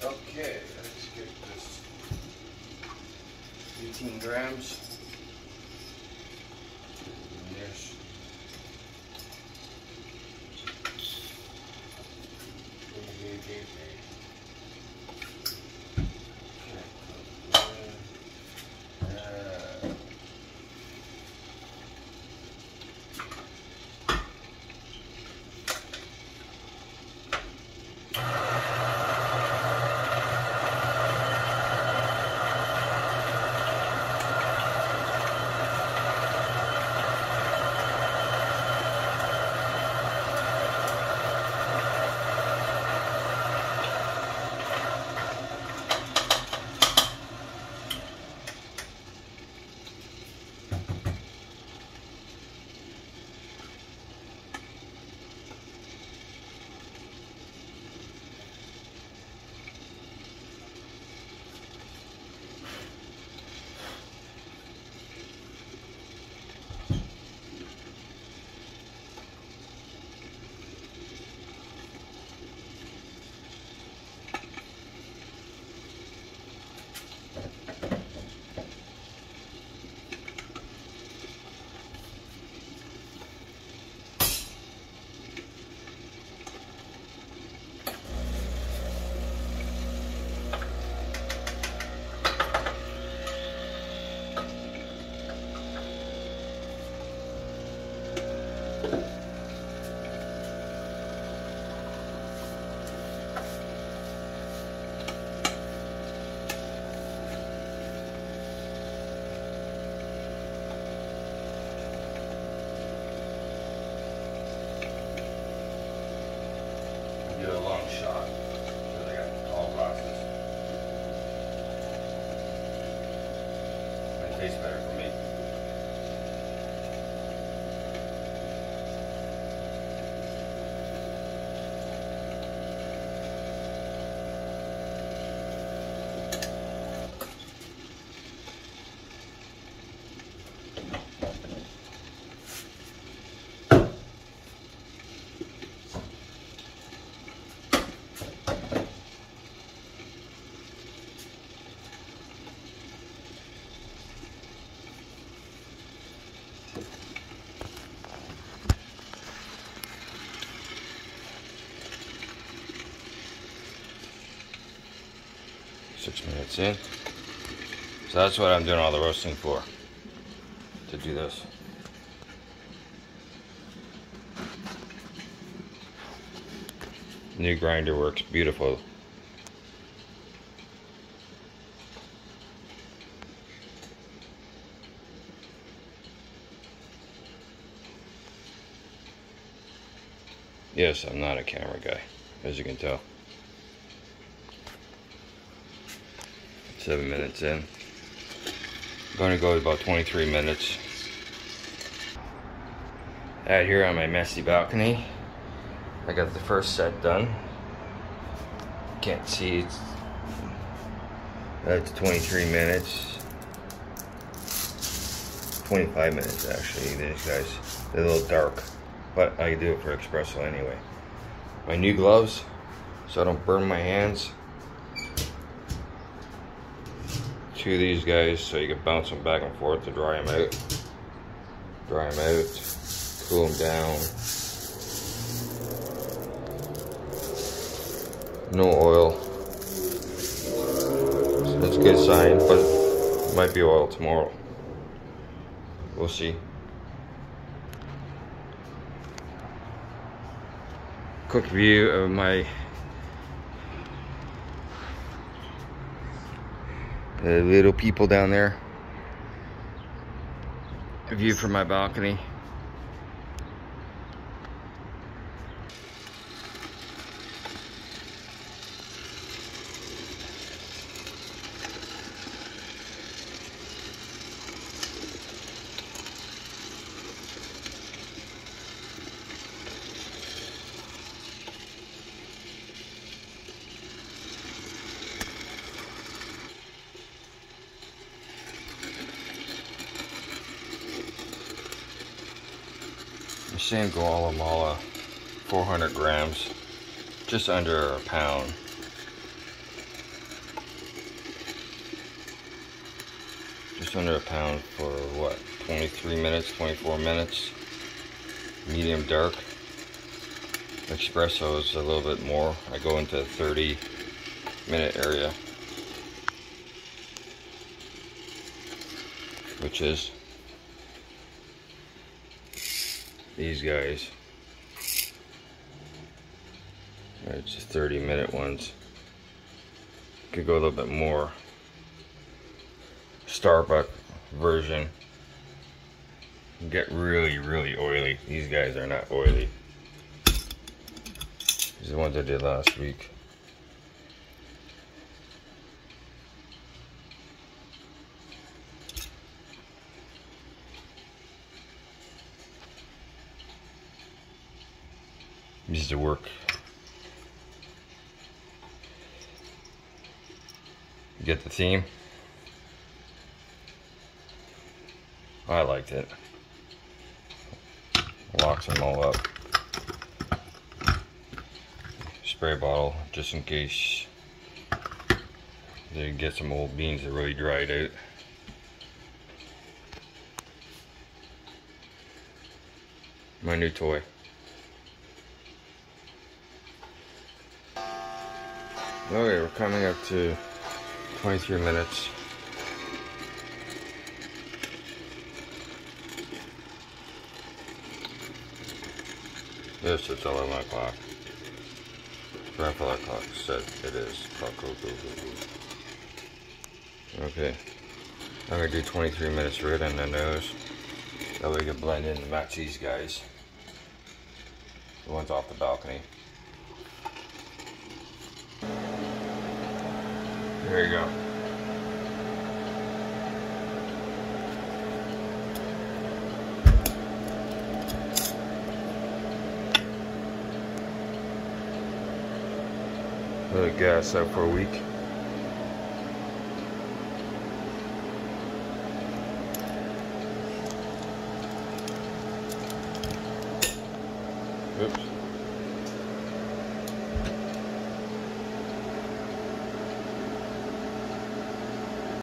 Okay, let's get this 18 grams. Yes. Do a long shot because I got tall glasses. It tastes better for me. Six minutes in. So that's what I'm doing all the roasting for. To do this. New grinder works beautiful. Yes, I'm not a camera guy, as you can tell. 7 minutes in. I'm going to go about 23 minutes. Out here on my messy balcony, I got the first set done. Can't see, that's 23 minutes. 25 minutes actually, these guys. They're a little dark, but I do it for espresso anyway. My new gloves, so I don't burn my hands. Two of these guys, so you can bounce them back and forth to dry them out. Dry them out, cool them down. No oil. So that's a good sign, but it might be oil tomorrow. We'll see. Quick view of my little people down there. A view from my balcony. Same Guatemala, 400 grams, just under a pound. Just under a pound for what, 23 minutes, 24 minutes. Medium dark. Espresso is a little bit more. I go into the 30-minute area, which is these guys. It's just 30-minute ones. Could go a little bit more. Starbucks version. Get really, really oily. These guys are not oily. These are the ones I did last week. These to work. Get the theme? I liked it. Locks them all up. Spray bottle just in case they get some old beans that really dried out. My new toy. Okay, we're coming up to 23 minutes. Yes, it's 11 o'clock. Grandfather clock said it is. Okay. I'm gonna do 23 minutes right on the nose. That way we can blend in and match these guys. The ones off the balcony. There you go. Let it gas out for a week. Oops.